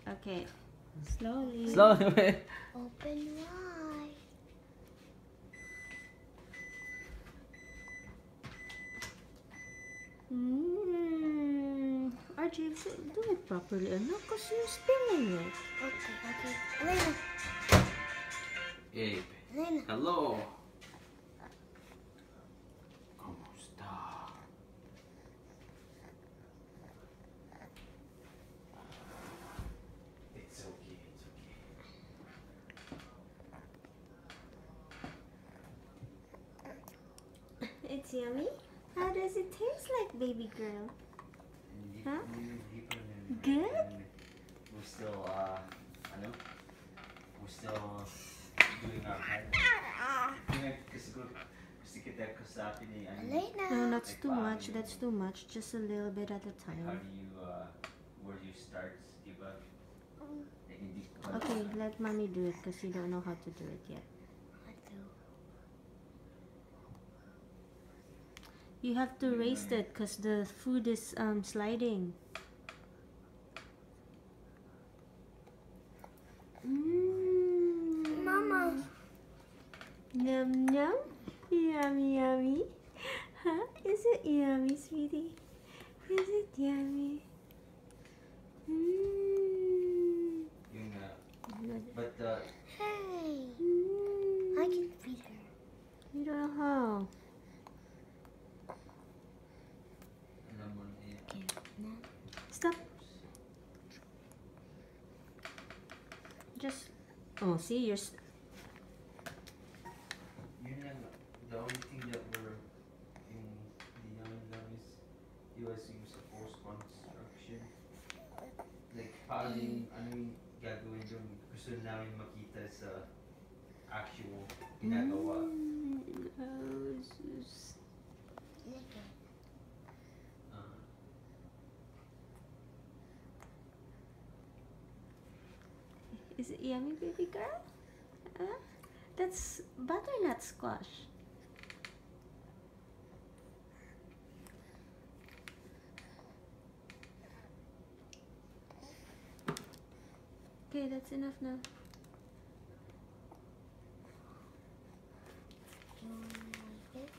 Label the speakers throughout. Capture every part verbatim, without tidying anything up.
Speaker 1: Okay. Slowly.
Speaker 2: Slowly.
Speaker 3: Open wide.
Speaker 1: Mmm. R J, do it properly, ano? Because you're spinning it.
Speaker 3: Okay, okay. Elena.
Speaker 2: Abe.
Speaker 3: Elena.
Speaker 2: Hello. Kumusta? It's okay, it's okay.
Speaker 1: It's yummy. How does it taste like, baby girl? Huh? Good?
Speaker 2: We're still, uh, ano? We're still doing our homework. Kasi gusto kita ko sa akin eh, ano,
Speaker 3: Elena.
Speaker 1: No, that's
Speaker 2: Like
Speaker 1: too
Speaker 2: paano
Speaker 1: much.
Speaker 2: yun?
Speaker 1: That's too much. Just a little bit at a
Speaker 2: Like how
Speaker 1: time.
Speaker 2: do you, uh, where do you start, diba? Like, hindi ko pa-
Speaker 1: Okay, let mommy do it because you don't know how to do it yet.
Speaker 3: I do.
Speaker 1: You have to raise it because the food is um sliding. Mmm.
Speaker 3: Mama.
Speaker 1: Yum yum. Yummy yummy. Huh? Is it yummy, sweetie? Is it yummy? Mmm.
Speaker 2: Yung, uh, but, uh,
Speaker 3: Hey.
Speaker 1: Mm.
Speaker 3: I can feed her.
Speaker 1: You don't know how.
Speaker 2: alam mo na yun.
Speaker 3: Okay, now.
Speaker 1: Stop. Just. Oh, see, you're. s-
Speaker 2: Yun lang, the only thing that we're, yung, hindi namin lang is, iwas yung sa post-construction. Like, paano yung, ano yung gagawin yung gusto namin makita sa actual ginagawa.
Speaker 1: Mm, oh, sus.
Speaker 3: Lick it.
Speaker 2: Uh,
Speaker 1: Is it yummy, baby girl? Huh? That's butternut squash. Okay, that's enough now.
Speaker 3: You want another bit?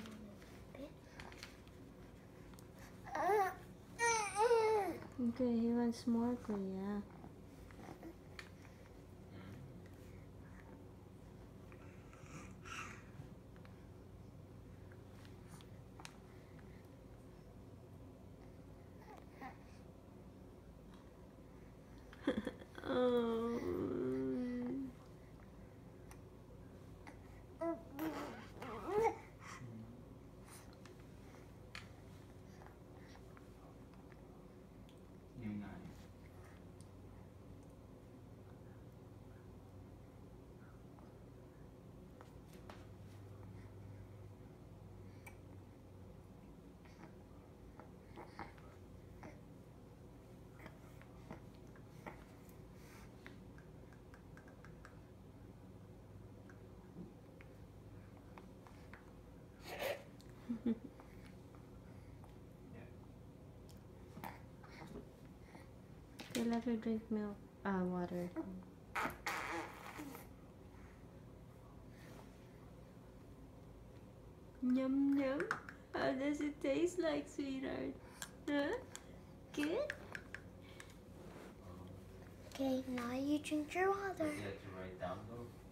Speaker 3: Another bit?
Speaker 1: Okay, he wants more, Kuya. Oh.
Speaker 2: yun nga yun.
Speaker 1: Okay, let her drink milk. Uh, water. Yum yum. How does it taste like, sweetheart? Huh? Good?
Speaker 3: Okay, now you drink your water.
Speaker 2: You have to write down though.